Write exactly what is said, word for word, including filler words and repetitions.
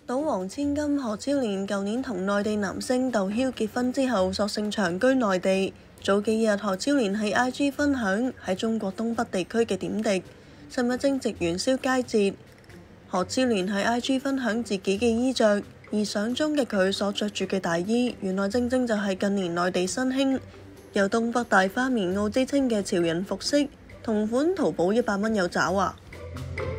賭王千金何超蓮舊年同內地男星竇驍結婚之後，索性長居內地。早幾日何超蓮喺 I G 分享喺中國東北地區嘅點滴。尋日正值元宵佳節，何超蓮喺 I G 分享自己嘅衣着，而相中嘅佢所着住嘅大衣，原來正正就係近年內地新興有東北大花棉襖之稱嘅潮人服飾，同款淘寶一百蚊有找啊！